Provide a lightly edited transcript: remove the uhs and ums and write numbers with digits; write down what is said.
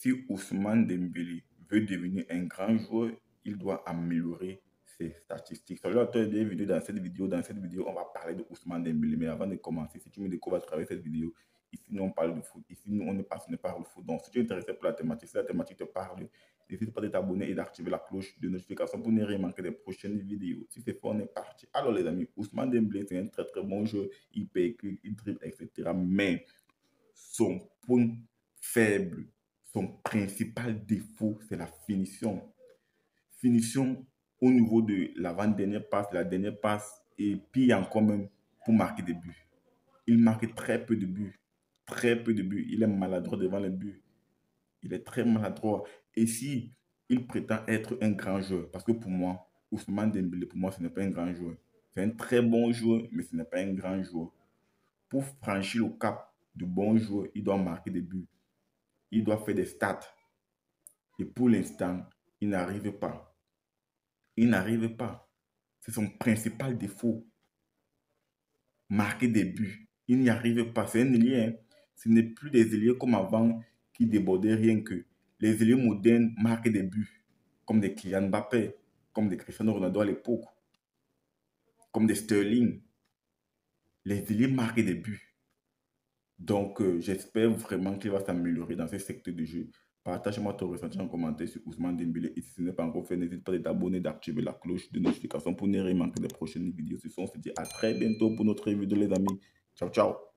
si Ousmane Dembélé veut devenir un grand joueur, il doit améliorer ses statistiques. Salut à toi, bienvenue dans cette vidéo. Dans cette vidéo, on va parler de Ousmane Dembélé. Mais avant de commencer, si tu me découvres à travers cette vidéo, ici, nous, on parle de foot. Ici, nous, on est passionné par le foot. Donc, si tu es intéressé par la thématique, si la thématique te parle, n'hésite pas de t'abonner et d'activer la cloche de notification pour ne rien manquer des prochaines vidéos. Si c'est fait, on est parti. Alors, les amis, Ousmane Dembélé, c'est un très, très bon joueur. Il pécule, il dribble, etc. Mais son point faible, son principal défaut, c'est la finition. Finition au niveau de l'avant-dernière passe, la dernière passe, et puis encore même pour marquer des buts. Il marque très peu de buts. Très peu de buts. Il est maladroit devant les buts. Il est très maladroit. Et si il prétend être un grand joueur, parce que pour moi, Ousmane Dembélé, pour moi, ce n'est pas un grand joueur. C'est un très bon joueur, mais ce n'est pas un grand joueur. Pour franchir le cap de bon joueur, il doit marquer des buts. Il doit faire des stats. Et pour l'instant, il n'arrive pas. Il n'arrive pas. C'est son principal défaut. Marquer des buts. Il n'y arrive pas. C'est un ailier. Hein. Ce n'est plus des ailiers comme avant qui débordaient rien que. Les ailiers modernes marquent des buts. Comme des Kylian Mbappé, comme des Cristiano Ronaldo à l'époque, comme des Sterling. Les ailiers marquent des buts. Donc, j'espère vraiment qu'il va s'améliorer dans ce secteur de jeu. Partage-moi ton ressenti en commentaire sur Ousmane Dembélé. Et si ce n'est pas encore fait, n'hésite pas à t'abonner, d'activer la cloche de notification pour ne rien manquer des prochaines vidéos. Sur ce, on se dit à très bientôt pour notre vidéo, les amis. Ciao, ciao.